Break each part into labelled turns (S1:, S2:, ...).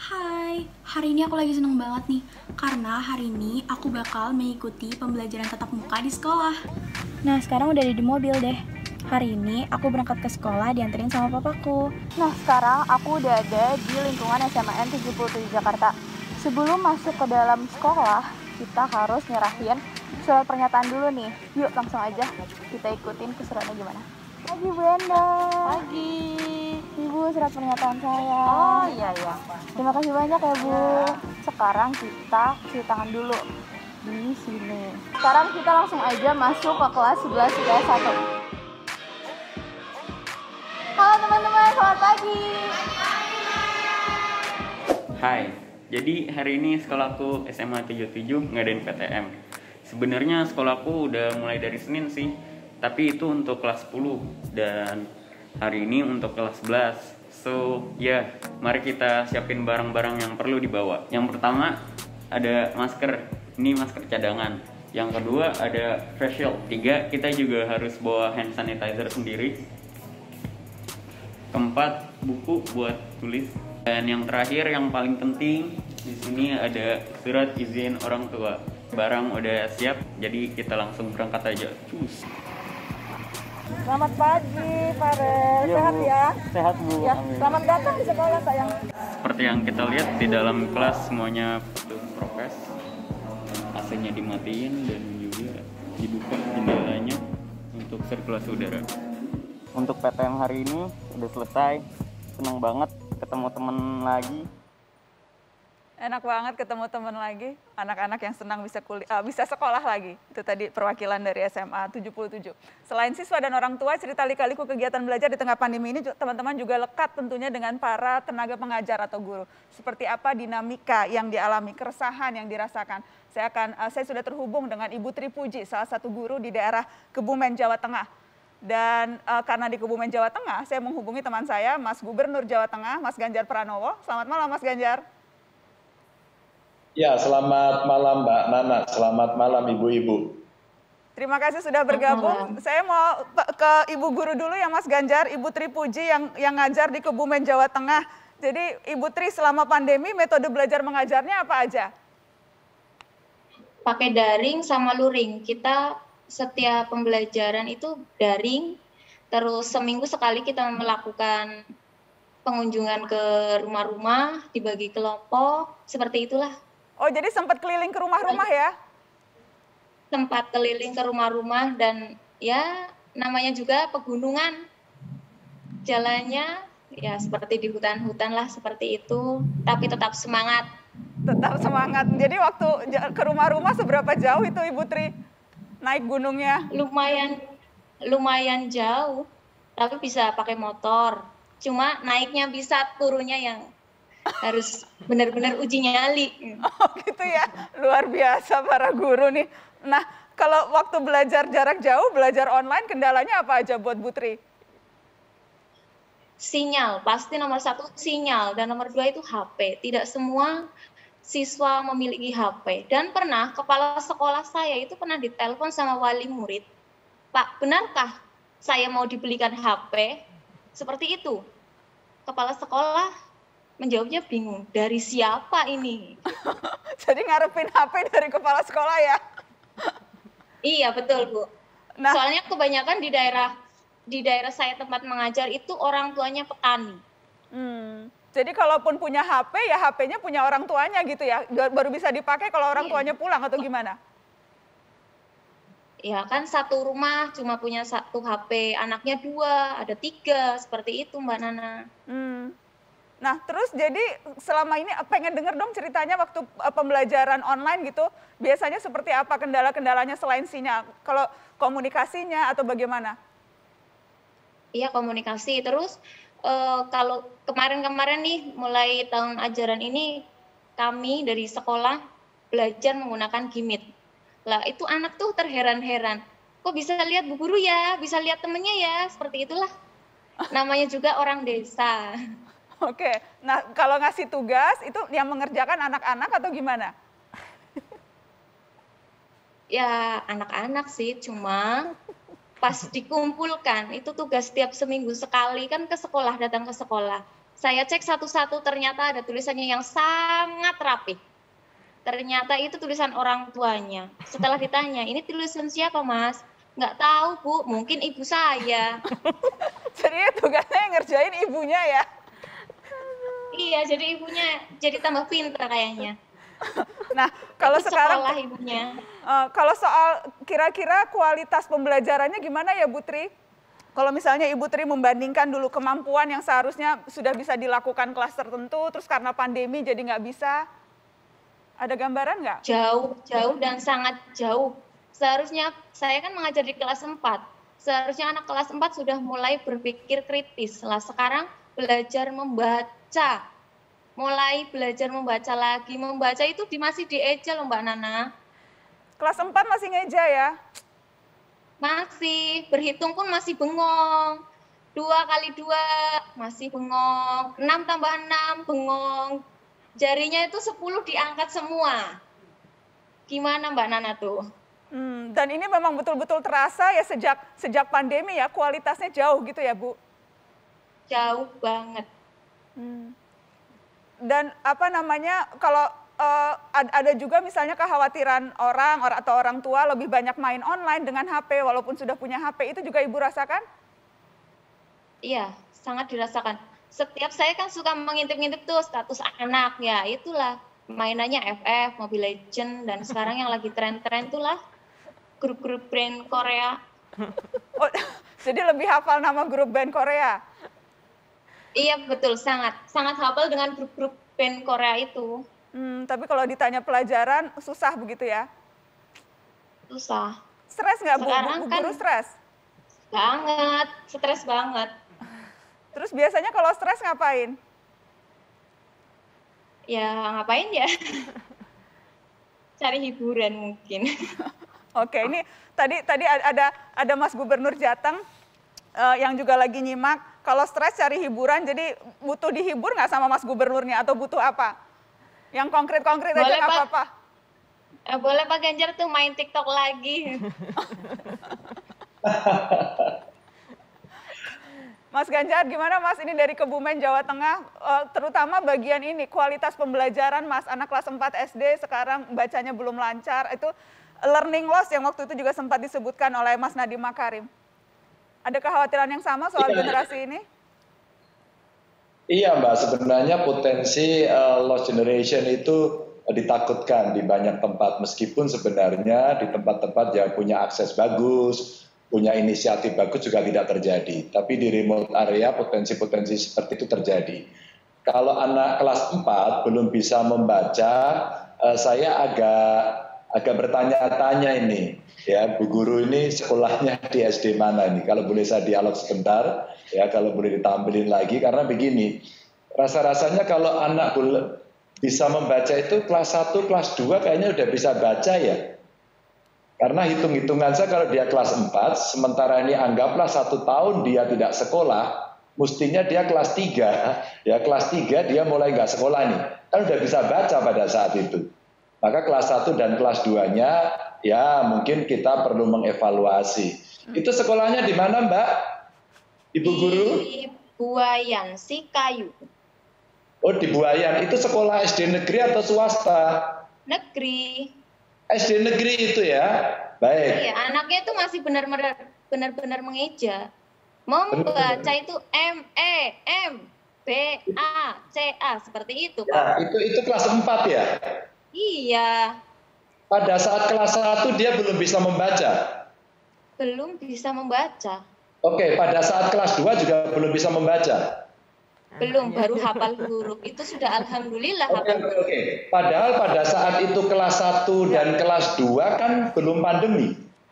S1: Hai, hari ini aku lagi seneng banget nih karena hari ini aku bakal mengikuti pembelajaran tatap muka di sekolah. Nah, sekarang udah ada di mobil deh. Hari ini aku berangkat ke sekolah dianterin sama papaku. Nah, sekarang aku udah ada di lingkungan SMAN 77 Jakarta. Sebelum masuk ke dalam sekolah, kita harus nyerahin surat pernyataan dulu nih. Yuk, langsung aja kita ikutin keseruannya gimana. Pagi Brenda.
S2: Pagi.
S1: Ibu, surat pernyataan saya.
S2: Oh iya.
S1: Terima kasih banyak ya Bu. Sekarang kita cuci tangan dulu di sini. Sekarang kita langsung aja masuk ke kelas 11 IPS 1. Halo teman-teman, selamat pagi.
S3: Hai, jadi hari ini sekolahku SMA 77 ngadain PTM. Sebenarnya sekolahku udah mulai dari Senin sih, tapi itu untuk kelas 10 dan hari ini untuk kelas 11. So, mari kita siapin barang-barang yang perlu dibawa. Yang pertama ada masker, ini masker cadangan. Yang kedua ada face shield. Tiga, kita juga harus bawa hand sanitizer sendiri. Keempat, buku buat tulis. Dan yang terakhir yang paling penting di sini ada surat izin orang tua. Barang udah siap, jadi kita langsung berangkat aja. Cus.
S2: Selamat pagi, Farel. Sehat
S3: Bu.
S2: ya?
S3: Sehat Bu.
S2: Ya,
S3: Amin.
S2: selamat datang di sekolah sayang.
S3: Seperti yang kita lihat di dalam kelas semuanya butuh prokes. AC-nya dimatiin dan juga dibuka jendelanya untuk sirkulasi udara. Untuk PTM hari ini udah selesai. Senang banget ketemu temen lagi.
S2: Enak banget ketemu teman lagi, anak-anak yang senang bisa sekolah lagi. Itu tadi perwakilan dari SMA 77. Selain siswa dan orang tua, cerita lika-liku kegiatan belajar di tengah pandemi ini teman-teman juga lekat tentunya dengan para tenaga pengajar atau guru. Seperti apa dinamika yang dialami, keresahan yang dirasakan. Saya sudah terhubung dengan Ibu Tri Puji, salah satu guru di daerah Kebumen, Jawa Tengah. Dan karena di Kebumen, Jawa Tengah, saya menghubungi teman saya, Mas Gubernur Jawa Tengah, Mas Ganjar Pranowo. Selamat malam, Mas Ganjar.
S4: Ya, selamat malam Mbak Nana, selamat malam Ibu-Ibu.
S2: Terima kasih sudah bergabung. Saya mau ke Ibu Guru dulu ya Mas Ganjar, Ibu Tri Puji yang ngajar di Kebumen, Jawa Tengah. Jadi Ibu Tri selama pandemi metode belajar mengajarnya apa aja?
S5: Pakai daring sama luring. Kita setiap pembelajaran itu daring, terus seminggu sekali kita melakukan pengunjungan ke rumah-rumah, dibagi kelompok, seperti itulah.
S2: Oh, jadi sempat keliling ke rumah-rumah ya?
S5: Sempat keliling ke rumah-rumah dan ya namanya juga pegunungan. Jalannya ya seperti di hutan-hutan lah, seperti itu. Tapi tetap semangat.
S2: Tetap semangat. Jadi waktu ke rumah-rumah seberapa jauh itu Ibu Tri naik gunungnya?
S5: Lumayan jauh, tapi bisa pakai motor. Cuma naiknya bisa, turunnya yang harus benar-benar uji nyali.
S2: Oh gitu ya, luar biasa para guru nih. Nah, kalau waktu belajar jarak jauh, belajar online, kendalanya apa aja buat Bu Tri?
S5: Sinyal, pasti nomor satu sinyal, dan nomor dua itu HP. Tidak semua siswa memiliki HP. Dan pernah kepala sekolah saya itu pernah ditelepon sama wali murid, Pak, benarkah saya mau dibelikan HP? Seperti itu. Kepala sekolah menjawabnya bingung, dari siapa ini?
S2: Jadi ngarepin HP dari kepala sekolah ya?
S5: Iya, betul Bu.
S2: Nah,
S5: soalnya kebanyakan di daerah saya tempat mengajar itu orang tuanya petani.
S2: Jadi kalaupun punya HP, ya HP-nya punya orang tuanya gitu ya? Baru bisa dipakai kalau orang tuanya pulang atau gimana?
S5: Ya kan satu rumah cuma punya satu HP, anaknya dua, ada tiga, seperti itu Mbak Nana.
S2: Nah, terus jadi selama ini pengen denger dong ceritanya waktu pembelajaran online gitu, biasanya seperti apa kendala-kendalanya selain sinyal? Kalau komunikasinya atau bagaimana?
S5: Iya, komunikasi. Terus kalau kemarin-kemarin nih, mulai tahun ajaran ini, kami dari sekolah belajar menggunakan Gimit. Lah, itu anak tuh terheran-heran. Kok bisa lihat Bu Guru ya, bisa lihat temennya ya, seperti itulah. Namanya juga orang desa.
S2: Oke, nah kalau ngasih tugas itu yang mengerjakan anak-anak atau gimana?
S5: Ya anak-anak sih, cuma pas dikumpulkan itu tugas setiap seminggu sekali kan ke sekolah, datang ke sekolah. Saya cek satu-satu, ternyata ada tulisannya yang sangat rapi. Ternyata itu tulisan orang tuanya. Setelah ditanya, ini tulisan siapa, Mas? Nggak tahu, Bu, mungkin ibu saya.
S2: Jadi tugasnya yang ngerjain ibunya ya?
S5: Iya, jadi ibunya jadi tambah pintar kayaknya.
S2: Nah, kalau
S5: Itu
S2: sekarang
S5: sekolah ibunya.
S2: kalau soal kira-kira kualitas pembelajarannya gimana ya Bu Tri? Kalau misalnya Ibu Tri membandingkan dulu kemampuan yang seharusnya sudah bisa dilakukan kelas tertentu, terus karena pandemi jadi nggak bisa, ada gambaran nggak?
S5: Jauh dan sangat jauh. Seharusnya saya kan mengajar di kelas 4. Seharusnya anak kelas 4 sudah mulai berpikir kritis. Lah sekarang belajar membaca. Mulai belajar membaca lagi. Membaca itu masih dieja loh Mbak Nana.
S2: Kelas 4 masih ngeja ya?
S5: Masih, berhitung pun masih bengong. 2 kali 2 masih bengong. 6 tambah 6 bengong. Jarinya itu 10 diangkat semua. Gimana Mbak Nana tuh?
S2: Dan ini memang betul-betul terasa ya sejak pandemi ya, kualitasnya jauh gitu ya Bu?
S5: Jauh banget.
S2: Dan apa namanya, kalau ada juga misalnya kekhawatiran atau orang tua lebih banyak main online dengan HP, walaupun sudah punya HP, itu juga Ibu rasakan?
S5: Iya, sangat dirasakan. Setiap saya kan suka mengintip-ngintip tuh status anak, ya itulah mainannya FF, Mobile Legends, dan sekarang yang lagi tren-tren itulah grup-grup band Korea.
S2: Oh, jadi lebih hafal nama grup band Korea?
S5: Iya betul, sangat hafal dengan grup-grup band Korea itu.
S2: Tapi kalau ditanya pelajaran susah begitu ya?
S5: Susah.
S2: Stres nggak Bu?
S5: Sekarang kan
S2: Guru stres?
S5: Banget, stres banget.
S2: Terus biasanya kalau stres ngapain?
S5: Ya ngapain ya? Cari hiburan mungkin.
S2: Oke, ini tadi ada Mas Gubernur Jateng yang juga lagi nyimak. Kalau stres cari hiburan, jadi butuh dihibur nggak sama Mas Gubernurnya atau butuh apa? Yang konkret-konkret aja nggak apa-apa.
S5: Boleh Pak Ganjar tuh main TikTok lagi.
S2: Mas Ganjar, gimana Mas ini dari Kebumen, Jawa Tengah, terutama bagian ini, kualitas pembelajaran Mas, anak kelas 4 SD sekarang bacanya belum lancar, itu learning loss yang waktu itu juga sempat disebutkan oleh Mas Nadiem Makarim. Ada kekhawatiran yang sama soal generasi ini?
S4: Iya Mbak, sebenarnya potensi lost generation itu ditakutkan di banyak tempat, meskipun sebenarnya di tempat-tempat yang punya akses bagus, punya inisiatif bagus juga tidak terjadi. Tapi di remote area potensi-potensi seperti itu terjadi. Kalau anak kelas 4 belum bisa membaca, saya agak bertanya-tanya ini. Ya, Bu Guru ini sekolahnya di SD mana ini? Kalau boleh saya dialog sebentar, ya kalau boleh ditampilin lagi. Karena begini, rasa-rasanya kalau anak bisa membaca itu kelas 1, kelas 2 kayaknya udah bisa baca ya. Karena hitung-hitungan saya kalau dia kelas 4, sementara ini anggaplah 1 tahun dia tidak sekolah, mestinya dia kelas 3. Ya kelas 3 dia mulai nggak sekolah nih. Kan udah bisa baca pada saat itu. Maka kelas 1 dan kelas 2-nya ya mungkin kita perlu mengevaluasi. Itu sekolahnya di mana Mbak? Ibu Guru?
S5: Di Buayan, Sikayu.
S4: Oh di Buayan, itu sekolah SD negeri atau swasta?
S5: Negeri.
S4: SD negeri itu ya? Baik.
S5: Iya, anaknya itu masih benar-benar mengeja. Membaca itu M-E-M-B-A-C-A, seperti itu Pak.
S4: Ya, itu kelas 4 ya?
S5: Iya.
S4: Pada saat kelas 1 dia belum bisa membaca?
S5: Belum bisa membaca.
S4: Oke, pada saat kelas 2 juga belum bisa membaca?
S5: Belum, baru hafal huruf. Itu sudah alhamdulillah hafal huruf.
S4: Oke. Padahal pada saat itu kelas 1 dan kelas 2 kan belum pandemi.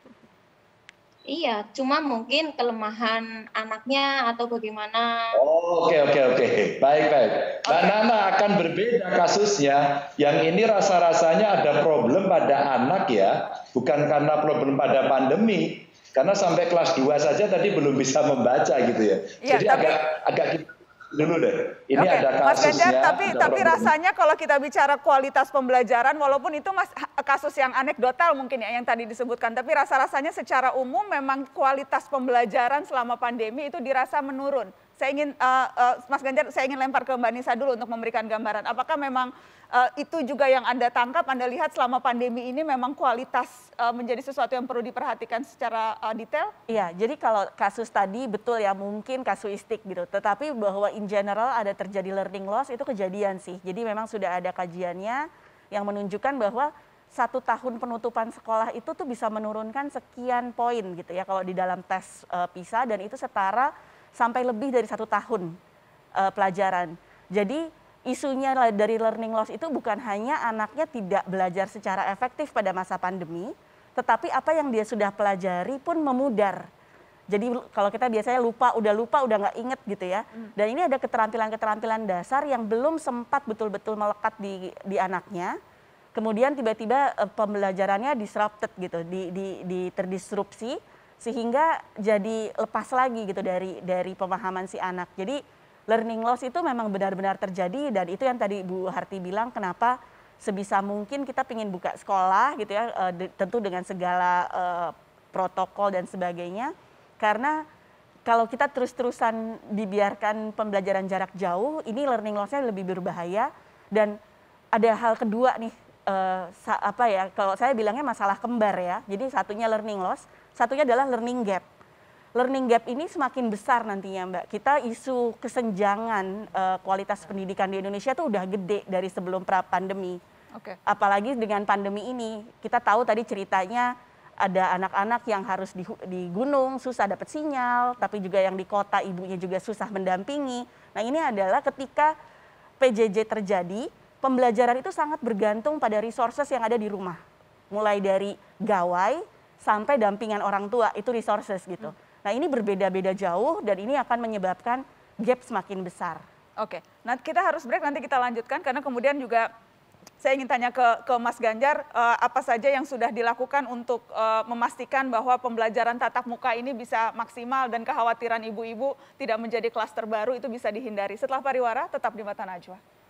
S5: Iya, cuma mungkin kelemahan anaknya atau bagaimana.
S4: Oh, oke. Baik. Mbak Nana akan berbeda kasusnya. Yang ini rasa-rasanya ada problem pada anak ya, bukan karena problem pada pandemi. Karena sampai kelas 2 saja tadi belum bisa membaca gitu ya.
S2: Ya,
S4: jadi
S2: tapi
S4: agak dulu deh. Ini
S2: Oke,
S4: ada
S2: Mas
S4: kasusnya.
S2: Ganjar, tapi rasanya kalau kita bicara kualitas pembelajaran, walaupun itu kasus yang anekdotal mungkin ya yang tadi disebutkan, tapi rasa-rasanya secara umum memang kualitas pembelajaran selama pandemi itu dirasa menurun. Saya ingin Mas Ganjar, saya ingin lempar ke Mbak Nisa dulu untuk memberikan gambaran. Apakah memang itu juga yang Anda tangkap, Anda lihat selama pandemi ini memang kualitas menjadi sesuatu yang perlu diperhatikan secara detail?
S6: Iya, jadi kalau kasus tadi betul ya mungkin kasuistik gitu. Tetapi bahwa in general ada terjadi learning loss itu kejadian sih. Jadi memang sudah ada kajiannya yang menunjukkan bahwa 1 tahun penutupan sekolah itu tuh bisa menurunkan sekian poin gitu ya kalau di dalam tes PISA, dan itu setara sampai lebih dari 1 tahun pelajaran. Jadi isunya dari learning loss itu bukan hanya anaknya tidak belajar secara efektif pada masa pandemi, tetapi apa yang dia sudah pelajari pun memudar. Jadi kalau kita biasanya udah nggak inget gitu ya. Dan ini ada keterampilan-keterampilan dasar yang belum sempat betul-betul melekat di anaknya. Kemudian tiba-tiba pembelajarannya disrupted gitu, terdisrupsi, sehingga jadi lepas lagi gitu dari pemahaman si anak. Jadi learning loss itu memang benar-benar terjadi, dan itu yang tadi Bu Harti bilang kenapa sebisa mungkin kita ingin buka sekolah gitu ya, tentu dengan segala protokol dan sebagainya. Karena kalau kita terus-terusan dibiarkan pembelajaran jarak jauh, ini learning loss-nya lebih berbahaya. Dan ada hal kedua nih, kalau saya bilangnya masalah kembar ya. Jadi satunya learning loss, satunya adalah learning gap. Learning gap ini semakin besar nantinya Mbak. Kita isu kesenjangan kualitas pendidikan di Indonesia tuh udah gede dari sebelum pra-pandemi. Apalagi dengan pandemi ini, kita tahu tadi ceritanya ada anak-anak yang harus di gunung susah dapat sinyal, tapi juga yang di kota ibunya juga susah mendampingi. Nah ini adalah ketika PJJ terjadi, pembelajaran itu sangat bergantung pada resources yang ada di rumah. Mulai dari gawai sampai dampingan orang tua, itu resources gitu. Nah ini berbeda-beda jauh, dan ini akan menyebabkan gap semakin besar.
S2: Oke, nah kita harus break, nanti kita lanjutkan karena kemudian juga saya ingin tanya ke Mas Ganjar, apa saja yang sudah dilakukan untuk memastikan bahwa pembelajaran tatap muka ini bisa maksimal dan kekhawatiran ibu-ibu tidak menjadi klaster baru itu bisa dihindari. Setelah pariwara, tetap di Mata Najwa.